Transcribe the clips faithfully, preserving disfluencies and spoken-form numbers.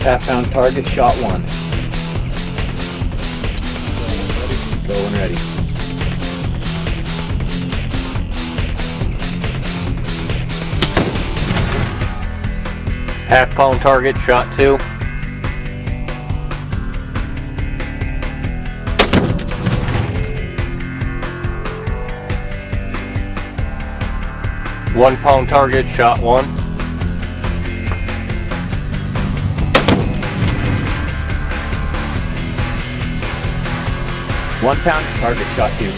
half pound target, shot one. Going ready. Half pound target, shot two. One pound target, shot one. One pound target, shot two.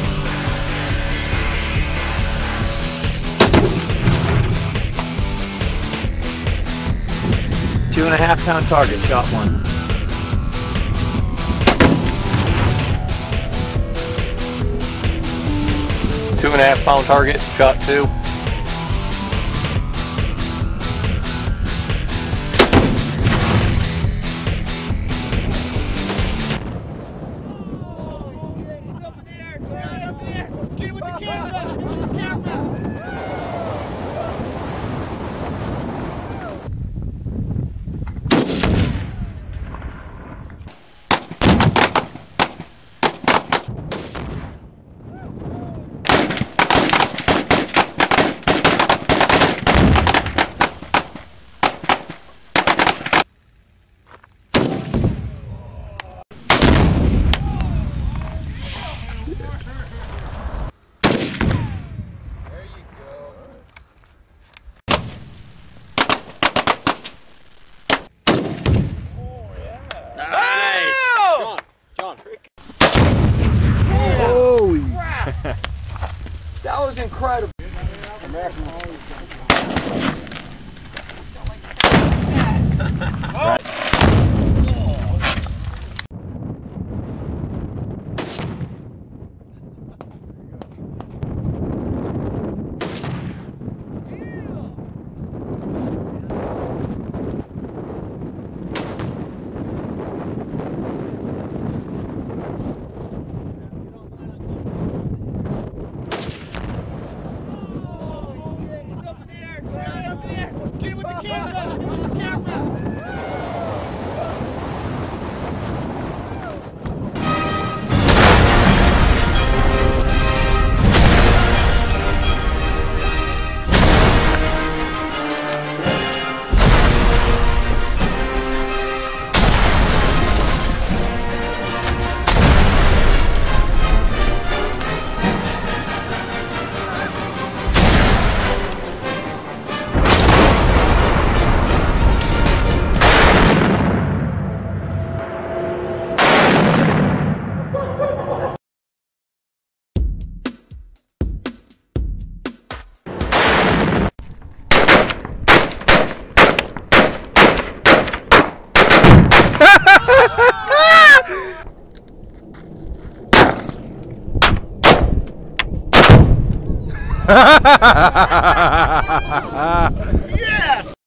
Two and a half pound target, shot one. Two and a half pound target, shot two. Holy crap! That was incredible. Right. Ha ha ha ha ha ha!